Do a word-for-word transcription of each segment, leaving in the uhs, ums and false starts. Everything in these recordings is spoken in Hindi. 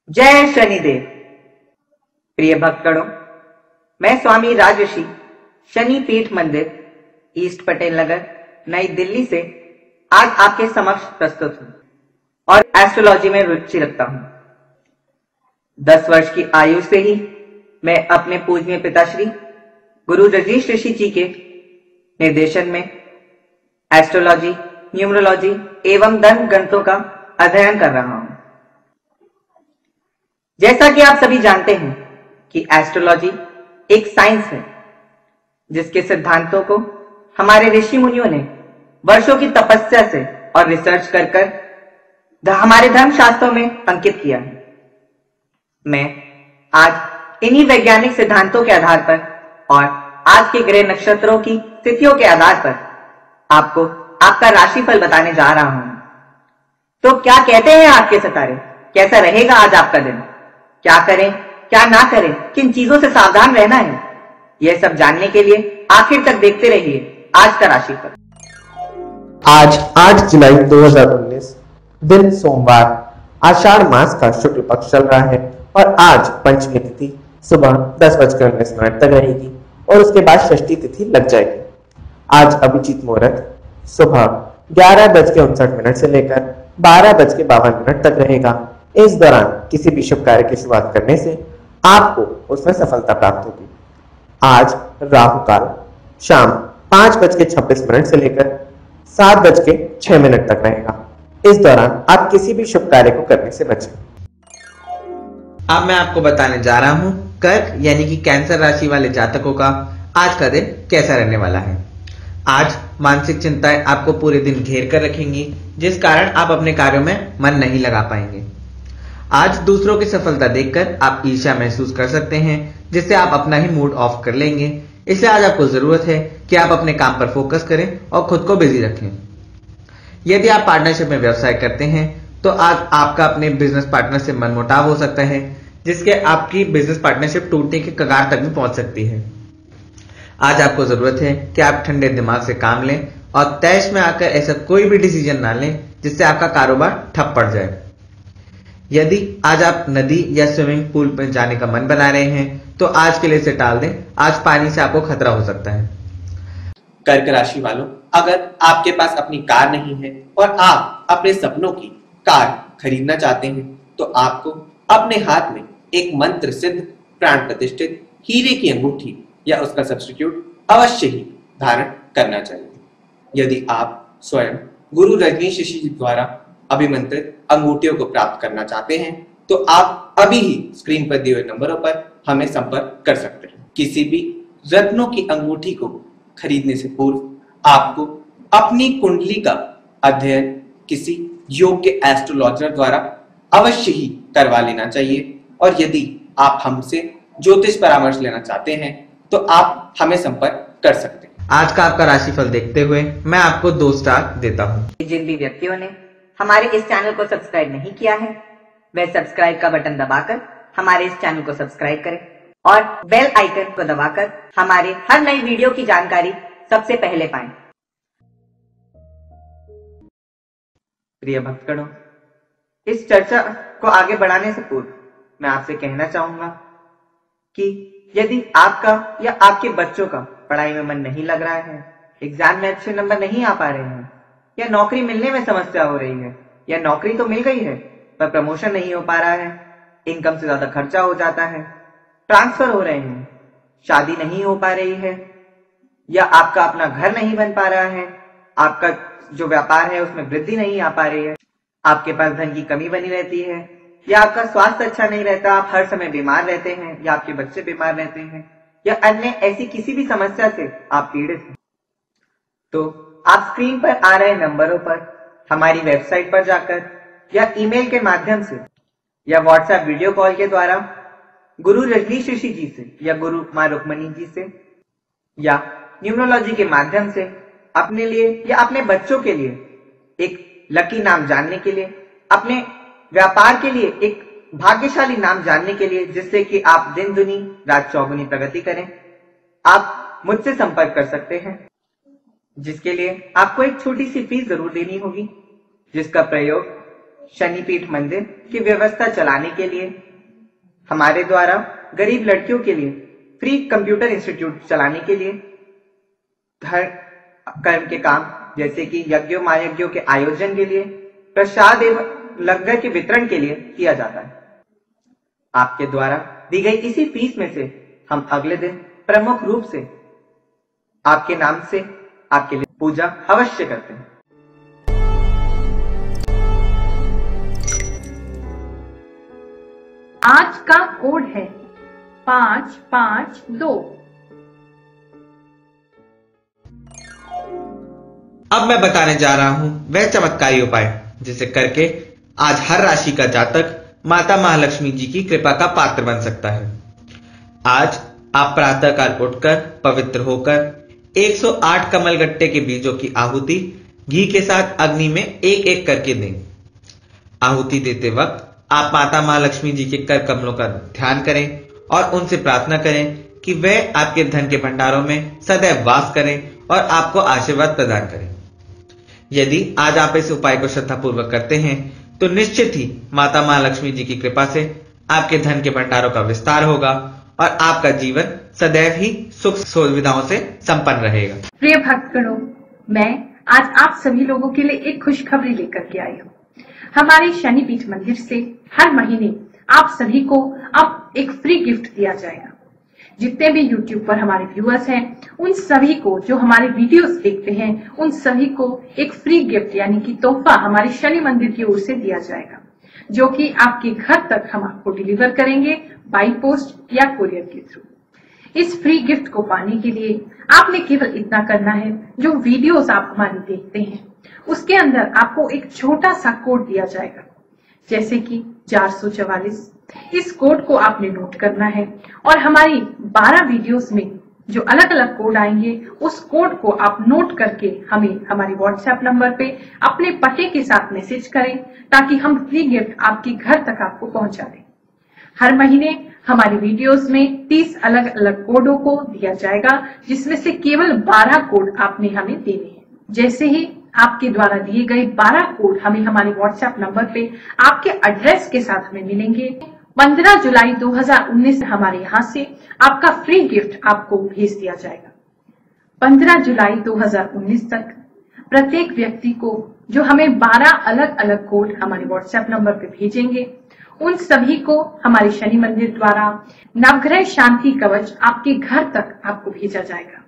जय शनिदेव। प्रिय भक्तगणों, मैं स्वामी राजऋषि शनि पीठ मंदिर ईस्ट पटेल नगर नई दिल्ली से आज आपके समक्ष प्रस्तुत हूं और एस्ट्रोलॉजी में रुचि रखता हूं। दस वर्ष की आयु से ही मैं अपने पूजनीय पिताश्री गुरु रजनीश ऋषि जी के निर्देशन में एस्ट्रोलॉजी, न्यूमरोलॉजी एवं धन गणितों का अध्ययन कर रहा हूं। जैसा कि आप सभी जानते हैं कि एस्ट्रोलॉजी एक साइंस है जिसके सिद्धांतों को हमारे ऋषि मुनियों ने वर्षों की तपस्या से और रिसर्च कर कर हमारे धर्म शास्त्रों में अंकित किया है। मैं आज इन्हीं वैज्ञानिक सिद्धांतों के आधार पर और आज के ग्रह नक्षत्रों की स्थितियों के आधार पर आपको आपका राशिफल बताने जा रहा हूं। तो क्या कहते हैं आपके सितारे, कैसा रहेगा आज आपका दिन, क्या करें क्या ना करें, किन चीजों से सावधान रहना है, यह सब जानने के लिए आखिर तक देखते रहिए आज का राशिफल। आज आठ जुलाई दो हज़ार उन्नीस, दिन सोमवार, आषाढ़ मास का शुक्ल पक्ष चल रहा है और आज पंचमी तिथि सुबह दस बजकर उन्नीस मिनट तक रहेगी और उसके बाद षष्ठी तिथि लग जाएगी। आज अभिजीत मुहूर्त सुबह ग्यारह बज के उनसठ मिनट से लेकर बारह बज के बावन मिनट तक रहेगा। इस दौरान किसी भी शुभ कार्य की शुरुआत करने से आपको उसमें सफलता प्राप्त होगी। आज राहु काल शाम पांच बज के छब्बीस मिनट से लेकर सात बज के छह मिनट तक रहेगा। इस दौरान आप किसी भी शुभ कार्य को करने से बचें। अब मैं आपको बताने जा रहा हूं कर्क यानी कि कैंसर राशि वाले जातकों का आज का दिन कैसा रहने वाला है। आज मानसिक चिंताएं आपको पूरे दिन घेर कर रखेंगी, जिस कारण आप अपने कार्यों में मन नहीं लगा पाएंगे। आज दूसरों की सफलता देखकर आप ईर्ष्या महसूस कर सकते हैं, जिससे आप अपना ही मूड ऑफ कर लेंगे। इसलिए आज आपको जरूरत है कि आप अपने काम पर फोकस करें और खुद को बिजी रखें। यदि आप पार्टनरशिप में व्यवसाय करते हैं तो आज आपका अपने बिजनेस पार्टनर से मनमुटाव हो सकता है, जिसके आपकी बिजनेस पार्टनरशिप टूटने के कगार तक भी पहुंच सकती है। आज आपको जरूरत है कि आप ठंडे दिमाग से काम लें और तैश में आकर ऐसा कोई भी डिसीजन ना लें जिससे आपका कारोबार ठप पड़ जाए। यदि आज आप नदी या स्विमिंग पूल में जाने का मन बना रहे हैं तो आज के लिए इसे टाल दें। आज पानी से आपको खतरा हो सकता है। कर्क राशि वालों, अगर आपके पास अपनी कार नहीं है और आप अपने सपनों की कार खरीदना चाहते हैं तो आपको अपने हाथ में एक मंत्र सिद्ध प्राण प्रतिष्ठित हीरे की अंगूठी या उसका सब्स्टिट्यूट अवश्य ही धारण करना चाहिए। यदि आप स्वयं गुरु रजनीश ऋषि जी द्वारा अभिमंत्रित अंगूठियों को प्राप्त करना चाहते हैं तो आप अभी ही स्क्रीन पर दिए हुए नंबरों पर हमें संपर्क कर सकते हैं। किसी भी रत्नों की अंगूठी को खरीदने से पूर्व आपको अपनी कुंडली का अध्ययन किसी योग्य एस्ट्रोलॉजर द्वारा अवश्य ही करवा लेना चाहिए और यदि आप हमसे ज्योतिष परामर्श लेना चाहते हैं तो आप हमें संपर्क कर सकते हैं। आज का आपका राशिफल देखते हुए मैं आपको दो स्टार देता हूं। जिन भी व्यक्तियों ने हमारे इस चैनल को सब्सक्राइब नहीं किया है वह सब्सक्राइब का बटन दबाकर हमारे इस चैनल को सब्सक्राइब करें और बेल आइकन को दबाकर हमारे हर नई वीडियो की जानकारी सबसे पहले पाएं। प्रिय भक्तगणों, इस चर्चा को आगे बढ़ाने से पूर्व मैं आपसे कहना चाहूंगा कि यदि आपका या आपके बच्चों का पढ़ाई में मन नहीं लग रहा है, एग्जाम में अच्छे नंबर नहीं आ पा रहे हैं या नौकरी मिलने में समस्या हो रही है या नौकरी तो मिल गई है पर प्रमोशन नहीं हो पा रहा है, इनकम से ज्यादा खर्चा हो जाता है, ट्रांसफर हो रहे हैं, शादी नहीं हो पा रही है या आपका अपना घर नहीं बन पा रहा है, आपका जो व्यापार है उसमें वृद्धि नहीं आ पा रही है, आपके पास धन की कमी बनी रहती है या आपका स्वास्थ्य अच्छा नहीं रहता, आप हर समय बीमार रहते हैं या आपके बच्चे बीमार रहते हैं या अन्य ऐसी किसी भी समस्या से आप पीड़ित हैं, तो आप स्क्रीन पर आ रहे नंबरों पर हमारी वेबसाइट पर जाकर या ईमेल के माध्यम से या व्हाट्सएप वीडियो कॉल के द्वारा गुरु रजनीश ऋषि जी से या गुरु मां रुक्मणी जी से या न्यूमरोलॉजी के माध्यम से अपने लिए या अपने बच्चों के लिए एक लकी नाम जानने के लिए, अपने व्यापार के लिए एक भाग्यशाली नाम जानने के लिए, जिससे कि आप दिन दुनी रात चौगुनी प्रगति करें, आप मुझसे संपर्क कर सकते हैं, जिसके लिए आपको एक छोटी सी फीस जरूर देनी होगी, जिसका प्रयोग शनिपीठ मंदिर की व्यवस्था चलाने के लिए, हमारे द्वारा गरीब लड़कियों के लिए फ्री कंप्यूटर इंस्टीट्यूट चलाने के लिए, धर्म कर्म के काम जैसे कि यज्ञों महायज्ञों के आयोजन के लिए, प्रसाद एवं लंगर के वितरण के लिए किया जाता है। आपके द्वारा दी गई इसी फीस में से हम अगले दिन प्रमुख रूप से आपके नाम से आपके लिए पूजा अवश्य करते हैं। आज का कोड है पांच पांच दो। अब मैं बताने जा रहा हूं वह चमत्कारी उपाय जिसे करके आज हर राशि का जातक माता महालक्ष्मी जी की कृपा का पात्र बन सकता है। आज आप प्रातःकाल उठकर पवित्र होकर एक सौ आठ कमल गट्टे के बीजों की आहुति घी के साथ अग्नि में एक एक करके दें। आहुति देते वक्त आप माता महालक्ष्मी जी के कर कमलों का ध्यान करें और उनसे प्रार्थना करें कि वह आपके धन के भंडारों में सदैव वास करें और आपको आशीर्वाद प्रदान करें। यदि आज आप इस उपाय को श्रद्धापूर्वक करते हैं तो निश्चित ही माता महालक्ष्मी जी की कृपा से आपके धन के भंडारों का विस्तार होगा और आपका जीवन सदैव ही सुख सुविधाओं से संपन्न रहेगा। प्रिय भक्तगणों, मैं आज आप सभी लोगों के लिए एक खुशखबरी लेकर के आई हूँ। हमारे शनिपीठ मंदिर से हर महीने आप सभी को अब एक फ्री गिफ्ट दिया जाएगा। जितने भी यूट्यूब पर हमारे व्यूअर्स हैं, उन सभी को, जो हमारे वीडियोस देखते हैं, उन सभी को एक फ्री गिफ्ट यानी कि तोहफा हमारे शनि मंदिर की ओर से दिया जाएगा, जो कि आपके घर तक हम आपको डिलीवर करेंगे बाई पोस्ट या कुरियर के थ्रू। इस फ्री गिफ्ट को पाने के लिए आपने केवल इतना करना है, जो वीडियोस आप हमारी देखते हैं उसके अंदर आपको एक छोटा सा कोड दिया जाएगा, जैसे कि चार सौ चवालीस। इस कोड को आपने नोट करना है और हमारी बारह वीडियोस में जो अलग अलग कोड आएंगे उस कोड को आप नोट करके हमें हमारे व्हाट्सएप नंबर पे अपने पते के साथ मैसेज करें, ताकि हम फ्री गिफ्ट आपके घर तक आपको पहुंचा दें। हर महीने हमारी वीडियोस में तीस अलग अलग कोडों को दिया जाएगा, जिसमें से केवल बारह कोड आपने हमें देने हैं। जैसे ही आपके द्वारा दिए गए बारह कोड हमें हमारे व्हाट्सएप नंबर पे आपके एड्रेस के साथ हमें मिलेंगे, पंद्रह जुलाई दो हज़ार उन्नीस हमारे यहाँ से आपका फ्री गिफ्ट आपको भेज दिया जाएगा। पंद्रह जुलाई दो हज़ार उन्नीस तक प्रत्येक व्यक्ति को जो हमें बारह अलग अलग कोड हमारे व्हाट्सएप नंबर पे भेजेंगे, उन सभी को हमारे शनि मंदिर द्वारा नवग्रह शांति कवच आपके घर तक आपको भेजा जाएगा।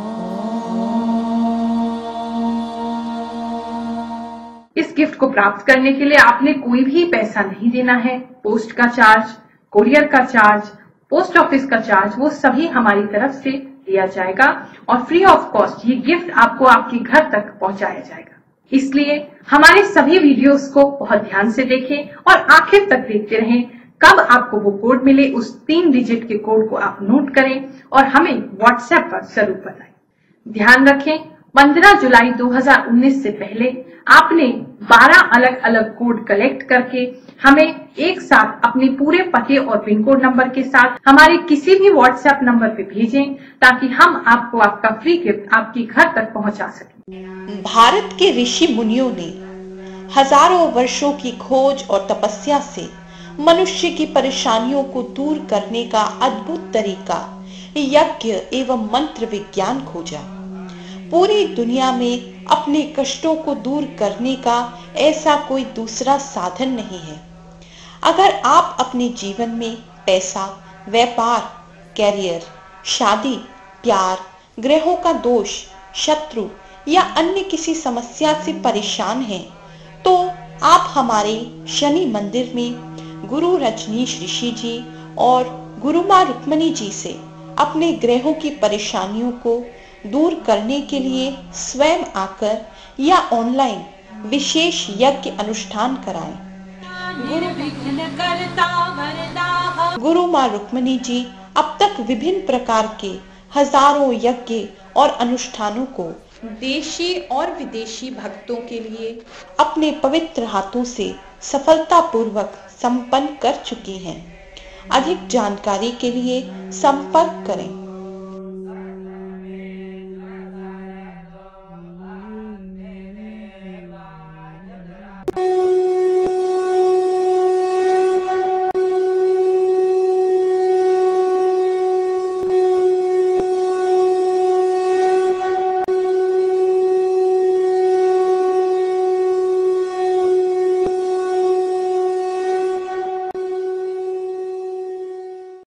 इस गिफ्ट को प्राप्त करने के लिए आपने कोई भी पैसा नहीं देना है। पोस्ट का चार्ज, कोरियर का चार्ज, पोस्ट ऑफिस का चार्ज, वो सभी हमारी तरफ से दिया जाएगा और फ्री ऑफ कॉस्ट ये गिफ्ट आपको आपके घर तक पहुंचाया जाएगा। इसलिए हमारे सभी वीडियोस को बहुत ध्यान से देखें और आखिर तक देखते रहें। कब आपको वो कोड मिले, उस तीन डिजिट के कोड को आप नोट करें और हमें व्हाट्सएप पर जरूर बताएं। ध्यान रखें, पंद्रह जुलाई दो हज़ार उन्नीस से पहले आपने बारह अलग अलग कोड कलेक्ट करके हमें एक साथ अपने पूरे पते और पिन कोड नंबर के साथ हमारे किसी भी व्हाट्सएप नंबर पे भेजें, ताकि हम आपको आपका फ्री गिफ्ट आपके घर तक पहुंचा सकें। भारत के ऋषि मुनियों ने हजारों वर्षों की खोज और तपस्या से मनुष्य की परेशानियों को दूर करने का अद्भुत तरीका यज्ञ एवं मंत्र विज्ञान खोजा। पूरी दुनिया में अपने कष्टों को दूर करने का ऐसा कोई दूसरा साधन नहीं है। अगर आप अपने जीवन में पैसा, व्यापार, कैरियर, शादी, प्यार, ग्रहों का दोष, शत्रु या अन्य किसी समस्या से परेशान हैं, तो आप हमारे शनि मंदिर में गुरु रजनीश ऋषि जी और गुरु माँ रुक्मणी जी से अपने ग्रहों की परेशानियों को दूर करने के लिए स्वयं आकर या ऑनलाइन विशेष यज्ञ अनुष्ठान कराएं। गुरु माँ रुक्मणी जी अब तक विभिन्न प्रकार के हजारों यज्ञ और अनुष्ठानों को देशी और विदेशी भक्तों के लिए अपने पवित्र हाथों से सफलतापूर्वक संपन्न कर चुकी हैं। अधिक जानकारी के लिए संपर्क करें।